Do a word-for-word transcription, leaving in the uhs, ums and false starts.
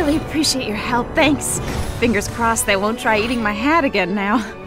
really appreciate your help, thanks. Fingers crossed they won't try eating my hat again now.